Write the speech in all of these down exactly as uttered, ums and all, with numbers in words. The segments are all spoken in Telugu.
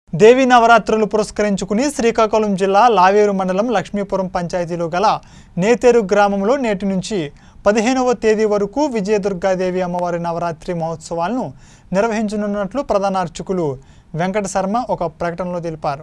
దేవి నవరాత్రులు పురస్కరించుకుని శ్రీకాకుళం జిల్లా లావేరు మండలం లక్ష్మీపురం పంచాయతీలో గల నేతేరు గ్రామంలో నేటి నుంచి పదిహేనవ తేదీ వరకు విజయదుర్గాదేవి అమ్మవారి నవరాత్రి మహోత్సవాలను నిర్వహించనున్నట్లు ప్రధాన అర్చకులు వెంకట శర్మ ఒక ప్రకటనలో తెలిపారు.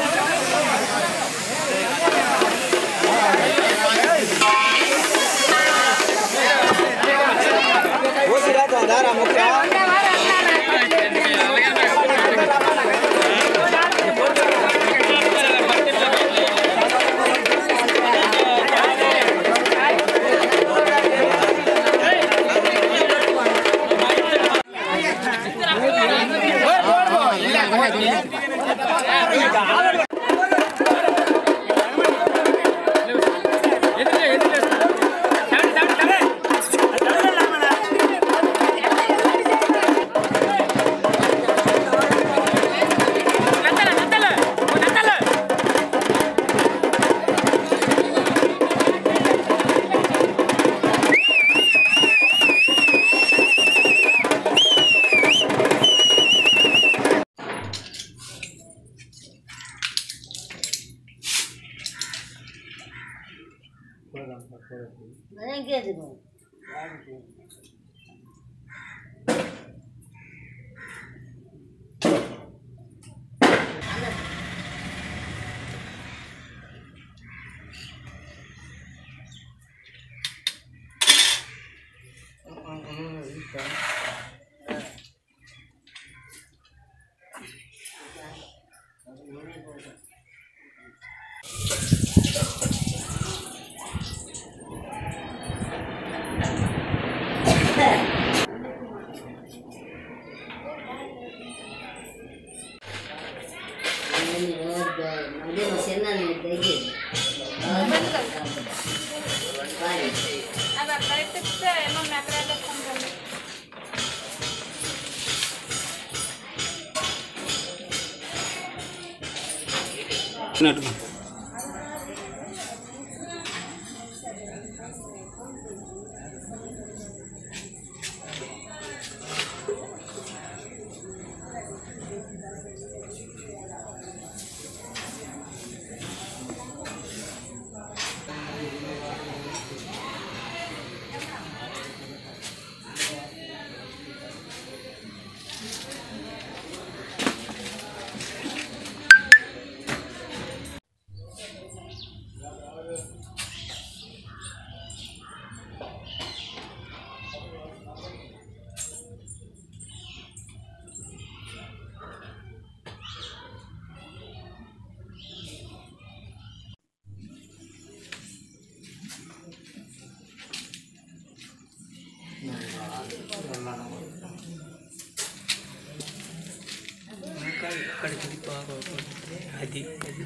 అది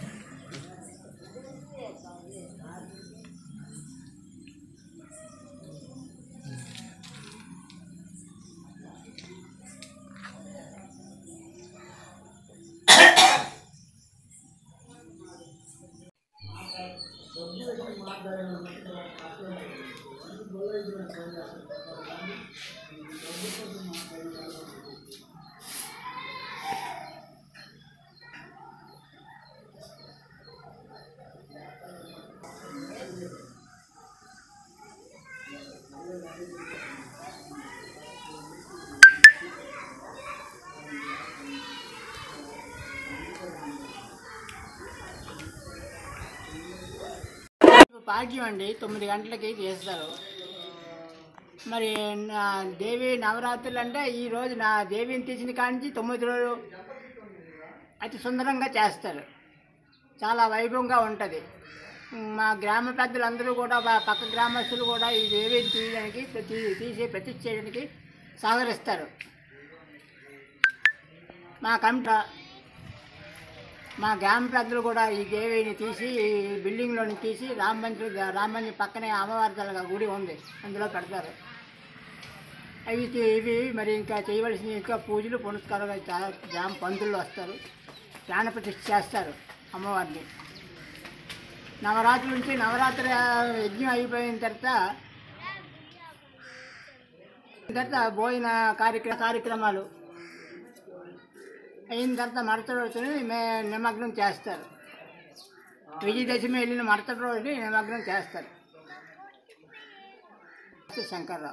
పాఠ్యం అండి. తొమ్మిది గంటలకి చేస్తారు. మరి నా దేవి నవరాత్రులు అంటే ఈరోజు నా దేవిని తీసిన కానించి తొమ్మిది రోజులు అతి సుందరంగా చేస్తారు. చాలా వైభవంగా ఉంటుంది. మా గ్రామ పెద్దలందరూ కూడా పక్క గ్రామస్తులు కూడా ఈ దేవిని తీయడానికి ప్రతి తీసి ప్రతిష్ఠ చేయడానికి సహకరిస్తారు. మా కమిట మా గ్రామ పెద్దలు కూడా ఈ దేవిని తీసి ఈ బిల్డింగ్లోని తీసి రామమందిరం రామమందిరం పక్కనే అమ్మవారి గుడి ఉంది, అందులో పెడతారు. అవి ఇవి మరి ఇంకా చేయవలసిన ఇంకా పూజలు పునస్కారాలు చాలా గ్రామ పంతులు వస్తారు, ప్రాణ ప్రతిష్ఠ చేస్తారు అమ్మవారిని. నవరాత్రుల నుంచి నవరాత్రి యజ్ఞం అయిపోయిన తర్వాత తర్వాత భోజన కార్యక్రమ కార్యక్రమాలు అయిన తర్వాత మరుసటి రోజుని మే నిమగ్నం చేస్తారు. విజయదశమి వెళ్ళిన మరుసటి రోజుని నిమగ్నం చేస్తారు. శంకర్రావు.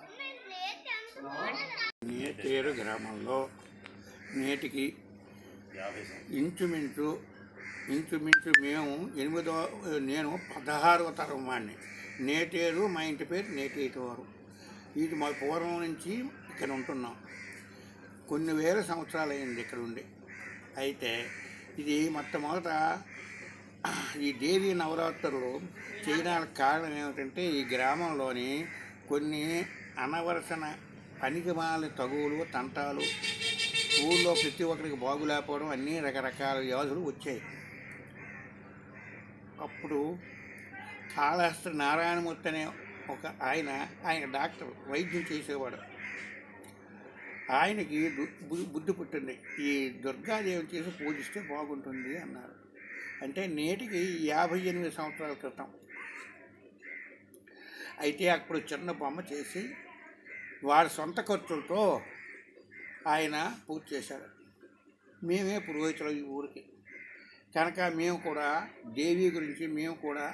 నేతేరు గ్రామంలో నేటికి ఇంచుమించు ఇంచుమించు మేము ఎనిమిదో నేను పదహారవ తరం వాడిని. నేటేరు మా ఇంటి పేరు నేటేటివారు. ఇది మా పూర్వం నుంచి ఇక్కడ ఉంటున్నాం. కొన్ని వేల సంవత్సరాలు అయింది ఇక్కడ ఉండి. అయితే ఇది మొట్టమొదట ఈ దేవీ నవరాత్రులు చేయడానికి కారణం ఏమిటంటే ఈ గ్రామంలోని కొన్ని అనవరసన పనికిమాల తగువులు తంటాలు, ఊళ్ళో ప్రతి ఒక్కరికి బాగులేకపోవడం, అన్నీ రకరకాల వ్యాధులు వచ్చాయి. అప్పుడు కాళహస్తి నారాయణమూర్తి అనే ఒక ఆయన ఆయన డాక్టర్ వైద్యం చేసేవాడు. ఆయనకి బుద్ధి పుట్టింది, ఈ దుర్గాదేవిని చేసి పూజిస్తే బాగుంటుంది అన్నారు. అంటే నేటికి యాభై ఎనిమిది సంవత్సరాల క్రితం. అయితే అప్పుడు చిన్న బొమ్మ చేసి వారి సొంత ఖర్చులతో ఆయన పూజ చేశాడు. మేమే పురోహితులు ఈ ఊరికి కనుక మేము కూడా దేవి గురించి మేము కూడా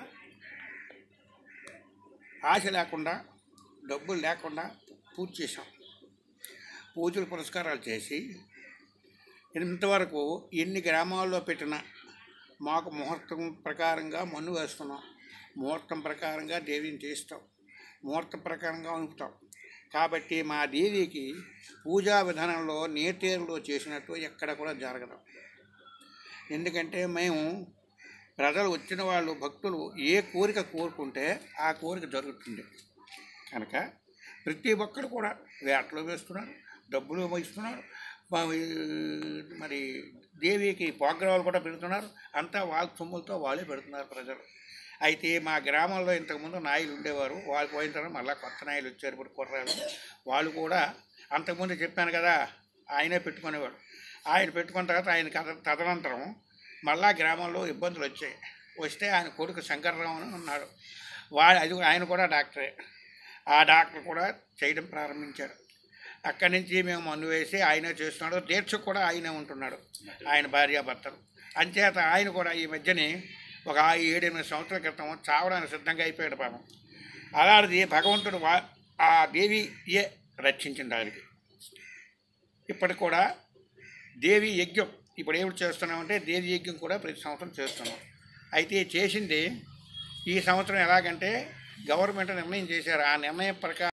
ఆశ లేకుండా డబ్బులు లేకుండా పూజ చేసాం. పూజలు పురస్కారాలు చేసి ఇంతవరకు ఎన్ని గ్రామాల్లో పెట్టినా మాకు ముహూర్తం ప్రకారంగా మన్ను వేస్తున్నాం. ముహూర్తం ప్రకారంగా దేవిని చేస్తాం, ముహూర్తం ప్రకారంగా ఉంపుతాం. కాబట్టి మా దేవికి పూజా విధానంలో నేతేరులో చేసినట్టు ఎక్కడ కూడా జరగదు. ఎందుకంటే మేము ప్రజలు వచ్చిన వాళ్ళు భక్తులు ఏ కోరిక కోరుకుంటే ఆ కోరిక జరుగుతుంది. కనుక ప్రతి ఒక్కరు కూడా వేటలు వేస్తున్నారు, డబ్బులు ఇస్తున్నారు, మరి దేవికి ప్రోగ్రాములు కూడా పెడుతున్నారు. అంతా వాళ్ళ సొమ్ములతో వాళ్ళే పెడుతున్నారు ప్రజలు. అయితే మా గ్రామంలో ఇంతకుముందు నాయలు ఉండేవారు, వాళ్ళు పోయిన తర్వాత మళ్ళీ కొత్త నాయలు వచ్చారు. ఇప్పుడు కుర్రాలు వాళ్ళు కూడా అంతకుముందు చెప్పాను కదా ఆయనే పెట్టుకునేవాడు. ఆయన పెట్టుకున్న తర్వాత ఆయన కథ తదనంతరం మళ్ళా గ్రామంలో ఇబ్బందులు వచ్చాయి. వస్తే ఆయన కొడుకు శంకర్రావు అని ఉన్నాడు. వాడు అది ఆయన కూడా డాక్టరే. ఆ డాక్టర్ కూడా చేయడం ప్రారంభించారు. అక్కడి నుంచి మేము మందు వేసి ఆయనే చేస్తున్నాడు. దీక్ష కూడా ఆయనే ఉంటున్నాడు, ఆయన భార్యాభర్తలు. అంచేత ఆయన కూడా ఈ మధ్యనే ఒక ఏడెనిమిది సంవత్సరాల క్రితం చావడానికి సిద్ధంగా అయిపోయాడు పాపం. అలాంటిది భగవంతుడు వా ఆ దేవియే రక్షించింది ఆయనకి. ఇప్పటికి కూడా దేవి యజ్ఞం ఇప్పుడు ఏమిటి చేస్తున్నామంటే దేవి యజ్ఞం కూడా ప్రతి సంవత్సరం చేస్తున్నాం. అయితే చేసింది ఈ సంవత్సరం ఎలాగంటే గవర్నమెంట్ నిర్ణయం చేశారు. ఆ నిర్ణయం ప్రకారం